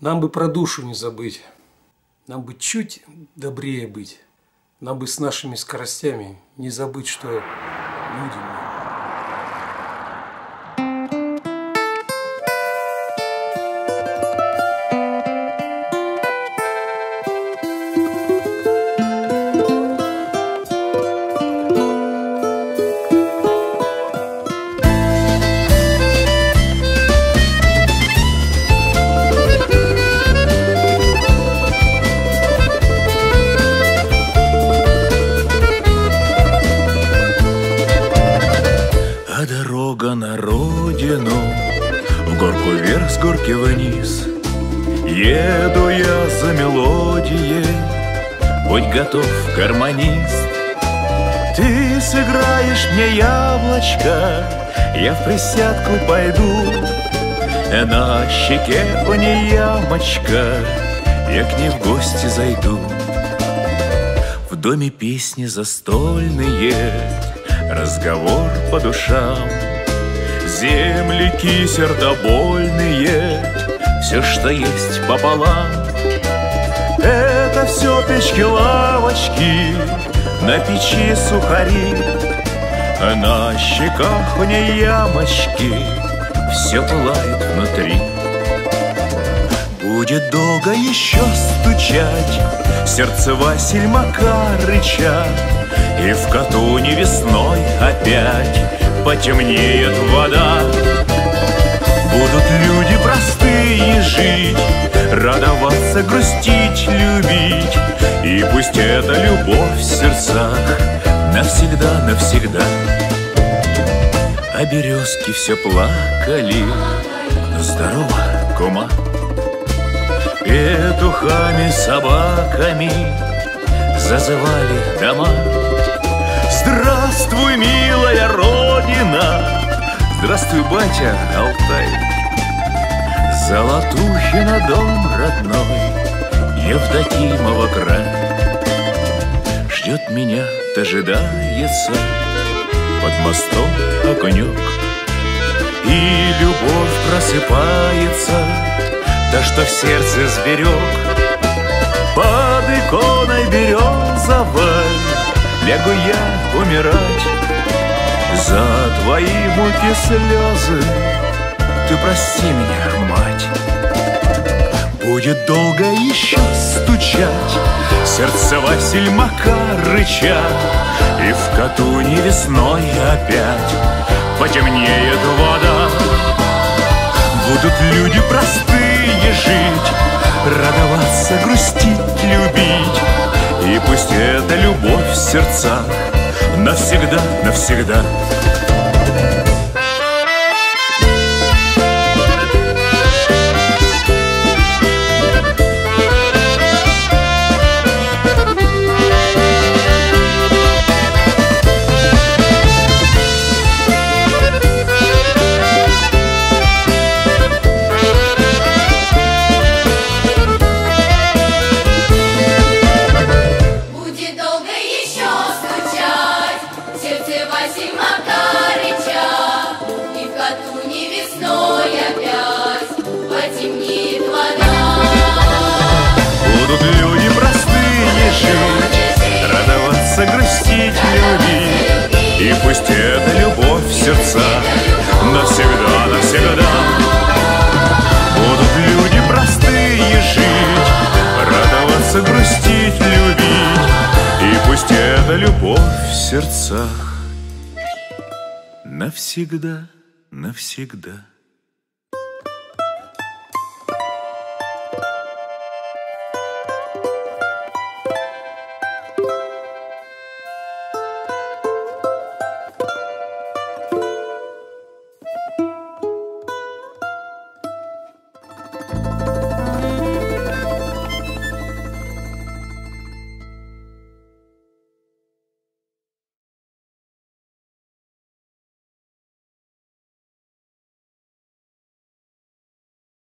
Нам бы про душу не забыть. Нам бы чуть добрее быть. Нам бы с нашими скоростями не забыть, что люди мы. Дорога на родину, в горку вверх, с горки вниз. Еду я за мелодией, будь готов, гармонист. Ты сыграешь мне яблочко, я в присядку пойду. На щеке у ней ямочка, я к ней в гости зайду. В доме песни застольные, разговор по душам, земляки сердобольные, все, что есть пополам. Это все печки-лавочки, на печи сухари, на щеках у ней ямочки, все пылает внутри. Будет долго еще стучать сердце Василь Макарыча, и в Катуне весной опять потемнеет вода. Будут люди простые жить, радоваться, грустить, любить, и пусть эта любовь в сердцах навсегда, навсегда. А березки все плакали, ну здорово, кума. Петухами, собаками зазывали дома. Здравствуй, милая родина, здравствуй, батя Алтай. Золотухина дом родной, Евдокимова край. Ждет меня, дожидается под мостом огонек, и любовь просыпается, то, что в сердце сберег. Под иконой березовой лягу я умирать. За твои муки слезы ты прости меня, мать. Будет долго еще стучать сердце Василь Макарыча, и в Катуне весной опять потемнеет вода. Будут люди простые жить, радоваться, грустить, любить, и пусть эта любовь в сердцах навсегда, навсегда. Будут люди простые жить, радоваться, грустить, любить, и пусть эта любовь в сердцах навсегда, навсегда. Будут люди простые жить, радоваться, грустить, любить, и пусть эта любовь в сердцах навсегда, навсегда.